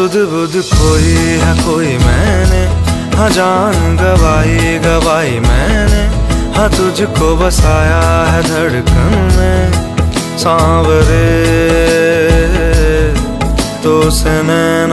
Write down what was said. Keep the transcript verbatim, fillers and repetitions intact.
सुध बुध खोई है कोई मैंने, हाँ जान गवाई गवाई मैंने, हाँ तुझको बसाया है धड़कन में। सांवरे तो से नैना